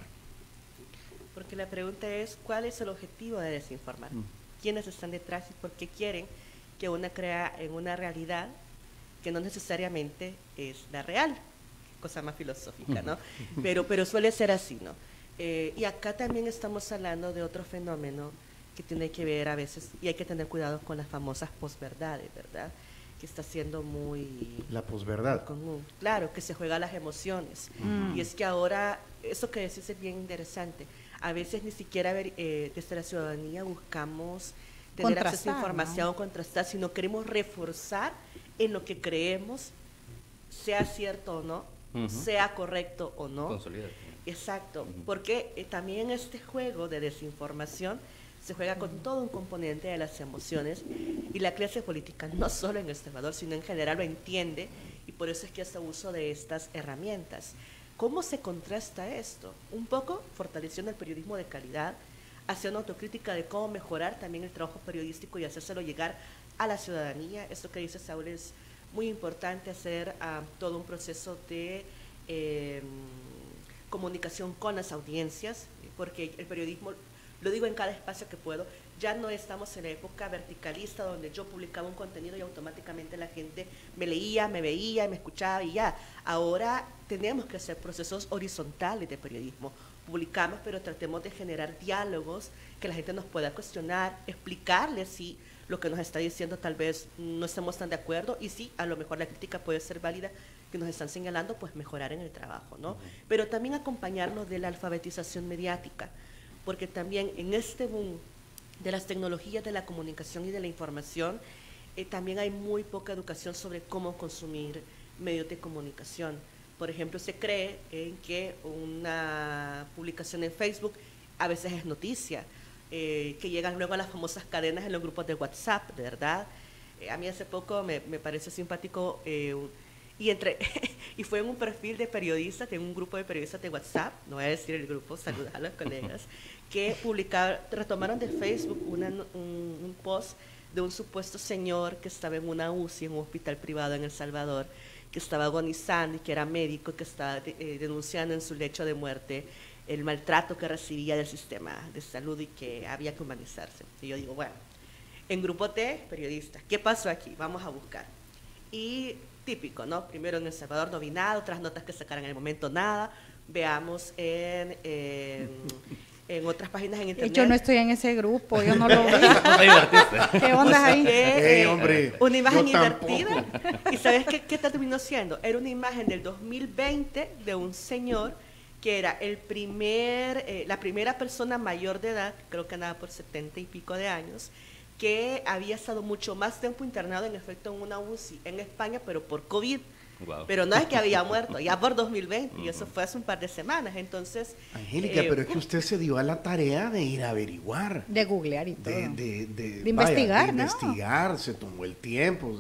Porque la pregunta es, ¿cuál es el objetivo de desinformar? Mm. ¿Quiénes están detrás y por qué quieren que una crea en una realidad que no necesariamente es la real? Cosa más filosófica, ¿no? Pero, pero suele ser así, ¿no? Eh, y acá también estamos hablando de otro fenómeno que tiene que ver a veces, y hay que tener cuidado con las famosas posverdades, ¿verdad? que está siendo muy... La posverdad. común. Claro, que se juega a las emociones. Mm. Y es que ahora, eso que decís es bien interesante. A veces ni siquiera ver, eh, desde la ciudadanía buscamos tener acceso a información, ¿no? Contrastar, sino queremos reforzar en lo que creemos, sea cierto o no, uh-huh. sea correcto o no. Consolidar. Exacto, uh-huh. porque eh, también en este juego de desinformación se juega con todo un componente de las emociones, y la clase política, no solo en El Salvador, sino en general, lo entiende, y por eso es que hace uso de estas herramientas. ¿Cómo se contrasta esto? Un poco fortaleciendo el periodismo de calidad, haciendo autocrítica de cómo mejorar también el trabajo periodístico y hacérselo llegar a la ciudadanía. Esto que dice Saúl es muy importante, hacer uh, todo un proceso de eh, comunicación con las audiencias, porque el periodismo, lo digo en cada espacio que puedo, ya no estamos en la época verticalista donde yo publicaba un contenido y automáticamente la gente me leía, me veía, me escuchaba y ya. Ahora tenemos que hacer procesos horizontales de periodismo. Publicamos, pero tratemos de generar diálogos que la gente nos pueda cuestionar, explicarles si lo que nos está diciendo tal vez no estamos tan de acuerdo, y si a lo mejor la crítica puede ser válida, que nos están señalando, pues mejorar en el trabajo, ¿no? Pero también acompañarnos de la alfabetización mediática, porque también en este boom de las tecnologías de la comunicación y de la información, eh, también hay muy poca educación sobre cómo consumir medios de comunicación. Por ejemplo, se cree en que una publicación en Facebook a veces es noticia, eh, que llegan luego a las famosas cadenas en los grupos de WhatsApp, de verdad. Eh, a mí hace poco me, me parece simpático, eh, y entre y fue en un perfil de periodistas, de un grupo de periodistas de WhatsApp, no voy a decir el grupo, saludar a los colegas, que publicaron, retomaron de Facebook una, un, un post de un supuesto señor que estaba en una U C I, en un hospital privado en El Salvador, que estaba agonizando y que era médico, que estaba de, eh, denunciando en su lecho de muerte el maltrato que recibía del sistema de salud y que había que humanizarse. Y yo digo, bueno, en grupo T, periodistas, ¿qué pasó aquí? Vamos a buscar. Y típico, ¿no? Primero en El Salvador no vi nada, otras notas que sacaran en el momento nada, veamos en... en en otras páginas en internet. Yo no estoy en ese grupo, yo no lo vi. ¿Qué onda ahí? Hey, hombre, una imagen invertida. ¿Y sabes qué, qué terminó siendo? Era una imagen del dos mil veinte de un señor que era el primer, eh, la primera persona mayor de edad, creo que andaba por setenta y pico de años, que había estado mucho más tiempo internado, en efecto, en una U C I en España, pero por COVID. Wow. Pero no es que había muerto, ya por dos mil veinte, uh-huh. y eso fue hace un par de semanas. Entonces, Angélica, eh, pero es que usted se dio a la tarea de ir a averiguar, de googlear y todo, de, de, de, de investigar, vaya, de ¿no? investigar, se tomó el tiempo,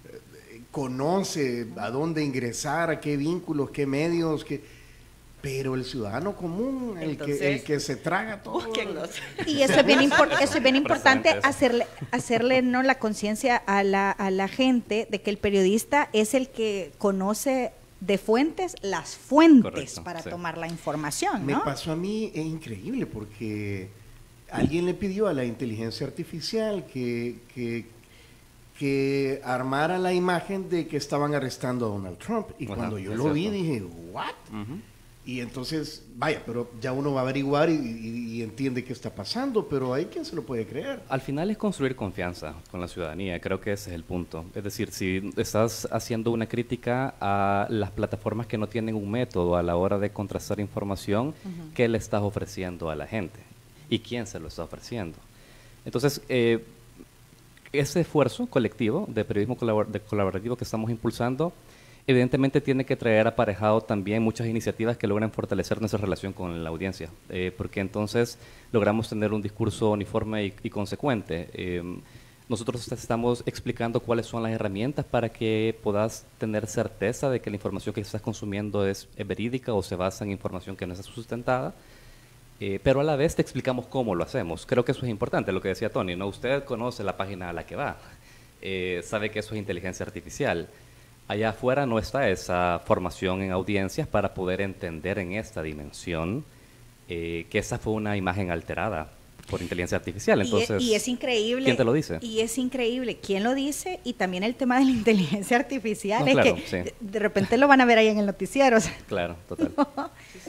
conoce a dónde ingresar, a qué vínculos, qué medios, qué... pero el ciudadano común, el, Entonces, que, el que se traga todo. Búsquenlos. Y eso es bien, impor- eso es bien importante, hacerle, hacerle ¿no? la conciencia a la, a la gente de que el periodista es el que conoce de fuentes las fuentes. Correcto, para sí. tomar la información, ¿no? Me pasó a mí, es increíble, porque alguien le pidió a la inteligencia artificial que, que, que armara la imagen de que estaban arrestando a Donald Trump. Y Ajá, cuando yo lo vi, dije, ¿what? Uh-huh. Y entonces, vaya, pero ya uno va a averiguar y, y, y entiende qué está pasando, pero hay quien se lo puede creer. Al final es construir confianza con la ciudadanía, creo que ese es el punto. Es decir, si estás haciendo una crítica a las plataformas que no tienen un método a la hora de contrastar información, uh-huh. ¿qué le estás ofreciendo a la gente? ¿Y quién se lo está ofreciendo? Entonces, eh, ese esfuerzo colectivo de periodismo colabor- de colaborativo que estamos impulsando, evidentemente tiene que traer aparejado también muchas iniciativas que logren fortalecer nuestra relación con la audiencia, eh, porque entonces logramos tener un discurso uniforme y, y consecuente. Eh, nosotros estamos explicando cuáles son las herramientas para que puedas tener certeza de que la información que estás consumiendo es, es verídica o se basa en información que no está sustentada, eh, pero a la vez te explicamos cómo lo hacemos. Creo que eso es importante, lo que decía Tony, ¿no? Usted conoce la página a la que va, eh, sabe que eso es inteligencia artificial. Allá afuera no está esa formación en audiencias para poder entender en esta dimensión eh, que esa fue una imagen alterada por inteligencia artificial. Entonces, y, es, y es increíble. ¿Quién te lo dice? Y es increíble quién lo dice, y también el tema de la inteligencia artificial. No, es claro, que sí. de repente lo van a ver ahí en el noticiero. O sea. Claro, total. No. Sí, sí, no.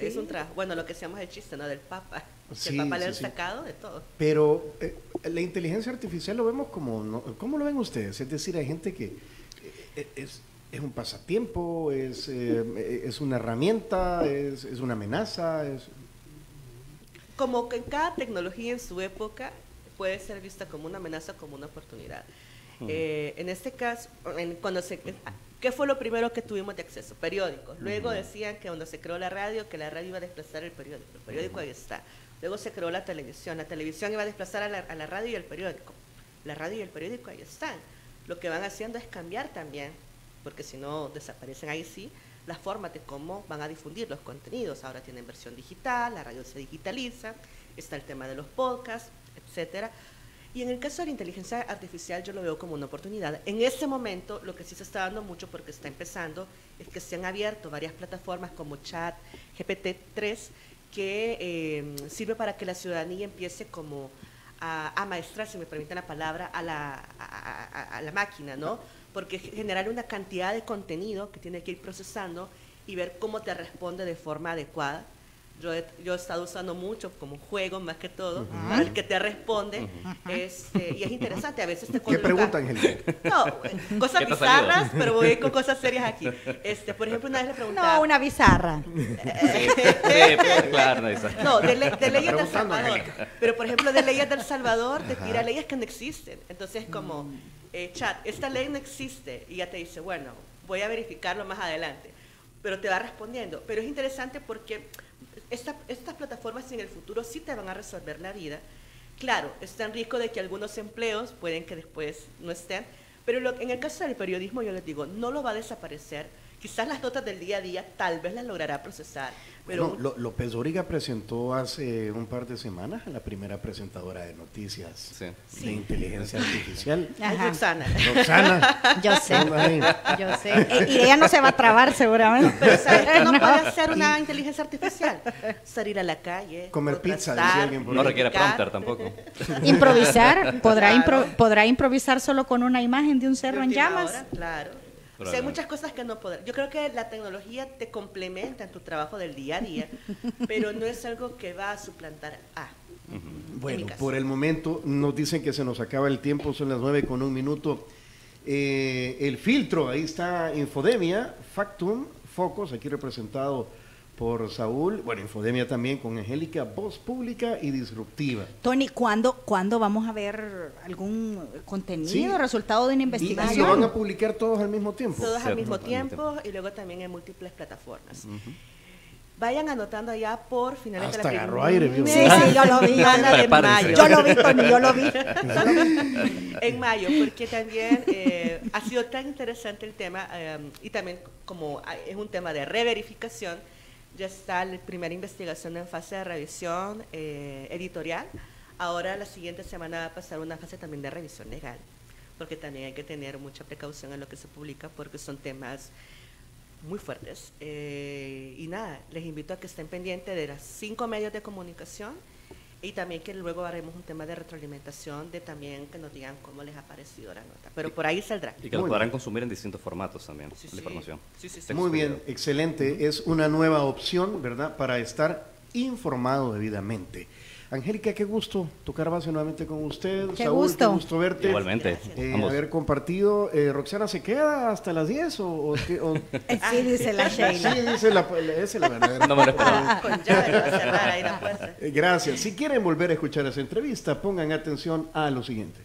Sí, es un trabajo. Bueno, lo que se llama el chiste, ¿no? Del Papa. Sí, el Papa sí, le han sí. sacado de todo. Pero eh, la inteligencia artificial lo vemos como, ¿no? ¿Cómo lo ven ustedes? Es decir, hay gente que eh, es, es un pasatiempo, es, eh, es una herramienta, es, es una amenaza. Es... Como que en cada tecnología en su época puede ser vista como una amenaza, como una oportunidad. Uh-huh. Eh, en este caso, en, cuando se, ¿qué fue lo primero que tuvimos de acceso? Periódicos. Luego uh-huh. decían que cuando se creó la radio, que la radio iba a desplazar el periódico. El periódico uh-huh. ahí está. Luego se creó la televisión. La televisión iba a desplazar a la, a la radio y el periódico. La radio y el periódico ahí están. Lo que van haciendo es cambiar también, porque si no desaparecen ahí sí, las formas de cómo van a difundir los contenidos. Ahora tienen versión digital, la radio se digitaliza, está el tema de los podcasts, etcétera. Y en el caso de la inteligencia artificial yo lo veo como una oportunidad. En ese momento lo que sí se está dando mucho, porque está empezando, es que se han abierto varias plataformas como Chat, G P T tres, que eh, sirve para que la ciudadanía empiece como a, a maestrar, si me permiten la palabra, a la, a, a, a la máquina, ¿no? Porque generar una cantidad de contenido que tiene que ir procesando y ver cómo te responde de forma adecuada. Yo he, yo he estado usando mucho como juego, más que todo, uh-huh. para el que te responde, uh-huh. es, eh, y es interesante, a veces te ¿Qué pregunta, Angélica? No, eh, cosas bizarras, pero voy con cosas serias aquí. Este, por ejemplo, una vez le preguntaba... No, una bizarra. Sí, sí, claro, no, no de, le, de leyes del Salvador. Pero, por ejemplo, de leyes del Salvador, te tira leyes que no existen. Entonces, como, eh, chat, esta ley no existe, y ya te dice, bueno, voy a verificarlo más adelante. Pero te va respondiendo. Pero es interesante porque... Esta, estas plataformas en el futuro sí te van a resolver la vida. Claro, es tan rico de que algunos empleos pueden que después no estén, pero lo, en el caso del periodismo yo les digo, no lo va a desaparecer. Quizás las notas del día a día tal vez las logrará procesar. Pero no, López Dóriga presentó hace un par de semanas a la primera presentadora de noticias sí. de sí. inteligencia artificial. Ajá. Roxana. Roxana. Yo sé, yo sé. Y ella no se va a trabar seguramente. Pero ¿sabes qué no, no puede hacer una inteligencia artificial? Salir a la calle. Comer pizza, decía alguien por No requiere prompter tampoco. Improvisar. ¿Podrá, claro. impro podrá improvisar solo con una imagen de un cerro de en llamas? Hora, claro. O sea, hay muchas cosas que no poder. Yo creo que la tecnología te complementa en tu trabajo del día a día, pero no es algo que va a suplantar a. Uh-huh. Bueno, por el momento nos dicen que se nos acaba el tiempo, son las nueve con un minuto. Eh, el filtro, ahí está Infodemia, Factum, Focos, aquí representado por Saúl, bueno, Infodemia también con Angélica, voz pública y disruptiva. Tony, ¿cuándo, ¿cuándo vamos a ver algún contenido, sí. resultado de una investigación? ¿Y lo van a publicar todos al mismo tiempo? Todos sí, al mismo tiempo y luego también en múltiples plataformas. Uh-huh. Vayan anotando allá por finales Hasta de la agarró aire, sí, sí, yo lo vi. de mayo. Yo lo vi, Tony, yo lo vi. En mayo, porque también eh, ha sido tan interesante el tema eh, y también como es un tema de reverificación, ya está la primera investigación en fase de revisión eh, editorial. Ahora la siguiente semana va a pasar una fase también de revisión legal, porque también hay que tener mucha precaución en lo que se publica, porque son temas muy fuertes. Eh, y nada, les invito a que estén pendientes de los cinco medios de comunicación y también que luego haremos un tema de retroalimentación, de también que nos digan cómo les ha parecido la nota. Pero por ahí saldrá. Y que lo podrán consumir en distintos formatos también, sí, la sí. información. Sí, sí, sí. Muy bien, excelente. Es una nueva opción, ¿verdad?, para estar informado debidamente. Angélica, qué gusto tocar base nuevamente con usted. Qué Saúl, gusto. qué gusto verte. Igualmente. Eh, haber compartido. Eh, ¿Roxana se queda hasta las diez o, o, o... Sí, dice la Sheila. Sí, dice la, esa es la verdadera. No me lo esperaba. Con llave va a cerrar ahí la puerta. Eh, gracias. Si quieren volver a escuchar esa entrevista, pongan atención a lo siguiente.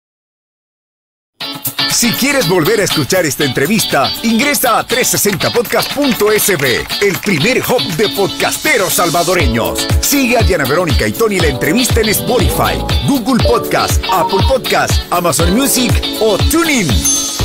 Si quieres volver a escuchar esta entrevista, ingresa a trescientos sesenta podcast punto s b, el primer hub de podcasteros salvadoreños. Sigue a Diana Verónica y Tony la entrevista en Spotify, Google Podcast, Apple Podcast, Amazon Music o TuneIn.